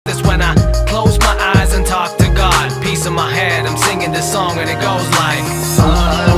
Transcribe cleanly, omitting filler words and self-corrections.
That's when I close my eyes and talk to God. Peace in my head, I'm singing this song and it goes like